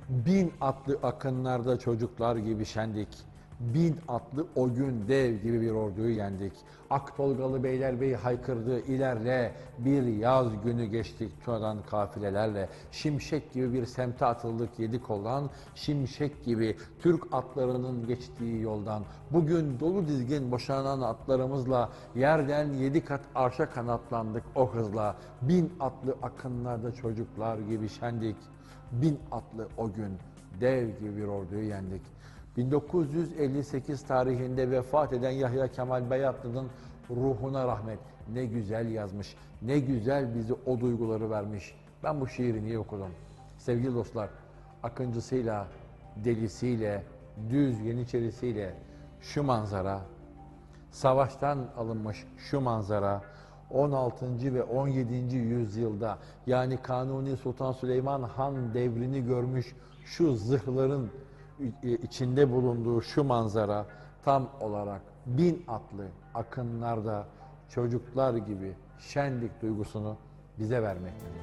Bin atlı akınlarda çocuklar gibi şendik. Bin atlı o gün dev gibi bir orduyu yendik. Aktolgalı Beylerbeyi haykırdı ilerle. Bir yaz günü geçtik Tuna'dan kafilelerle. Şimşek gibi bir semte atıldık yedi koldan. Şimşek gibi Türk atlarının geçtiği yoldan. Bugün dolu dizgin boşanan atlarımızla yerden 7 kat arşa kanatlandık o hızla. Bin atlı akınlarda çocuklar gibi şendik. Bin atlı o gün dev gibi bir orduyu yendik. 1958 tarihinde vefat eden Yahya Kemal Beyatlı'nın ruhuna rahmet. Ne güzel yazmış, ne güzel bize o duyguları vermiş. Ben bu şiiri niye okudum? Sevgili dostlar, akıncısıyla, delisiyle, düz yeniçerisiyle şu manzara, savaştan alınmış şu manzara, 16. ve 17. yüzyılda yani Kanuni Sultan Süleyman Han devrini görmüş şu zırhların içinde bulunduğu şu manzara tam olarak bin atlı akınlarda çocuklar gibi şenlik duygusunu bize vermektedir.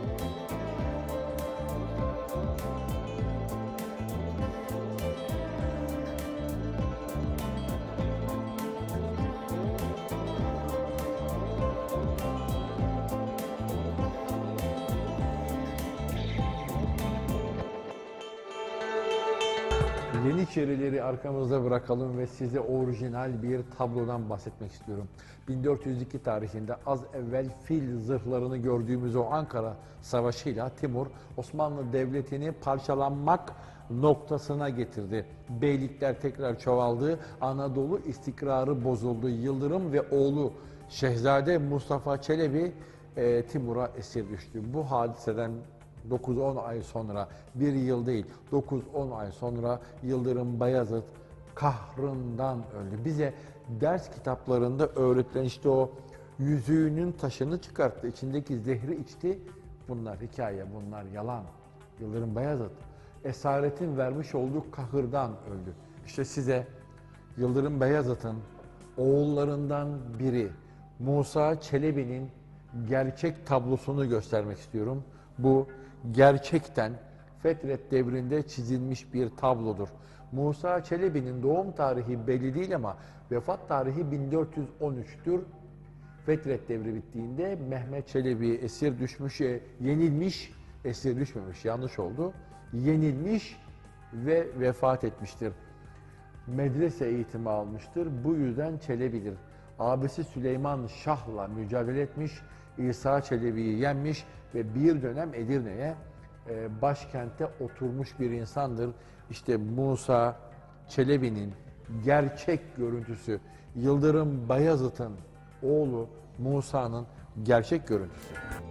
Yeniçerileri arkamızda bırakalım ve size orijinal bir tablodan bahsetmek istiyorum. 1402 tarihinde az evvel fil zırhlarını gördüğümüz o Ankara Savaşı'yla Timur Osmanlı Devleti'ni parçalanmak noktasına getirdi. Beylikler tekrar çoğaldı, Anadolu istikrarı bozuldu. Yıldırım ve oğlu Şehzade Mustafa Çelebi Timur'a esir düştü. Bu hadiseden 9-10 ay sonra, bir yıl değil, 9-10 ay sonra Yıldırım Bayezid kahrından öldü. Bize ders kitaplarında öğretilen işte o yüzüğünün taşını çıkarttı, içindeki zehri içti. Bunlar hikaye, bunlar yalan. Yıldırım Bayezid esaretin vermiş olduğu kahırdan öldü. İşte size Yıldırım Bayezid'in oğullarından biri Musa Çelebi'nin gerçek tablosunu göstermek istiyorum. Bu gerçekten Fetret devrinde çizilmiş bir tablodur. Musa Çelebi'nin doğum tarihi belli değil ama vefat tarihi 1413'tür. Fetret devri bittiğinde Mehmet Çelebi esir düşmüş, yenilmiş, esir düşmemiş, yanlış oldu. Yenilmiş ve vefat etmiştir. Medrese eğitimi almıştır. Bu yüzden Çelebi'dir. Abisi Süleyman Şah'la mücadele etmiş, İsa Çelebi'yi yenmiş ve bir dönem Edirne'ye başkente oturmuş bir insandır. İşte Musa Çelebi'nin gerçek görüntüsü, Yıldırım Bayezid'in oğlu Musa'nın gerçek görüntüsü.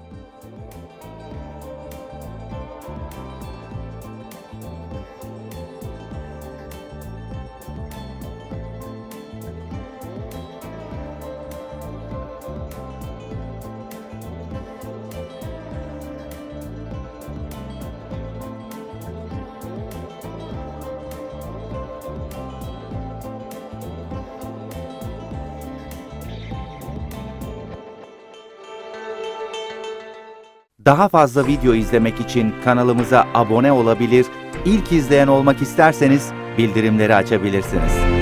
Daha fazla video izlemek için kanalımıza abone olabilir, ilk izleyen olmak isterseniz bildirimleri açabilirsiniz.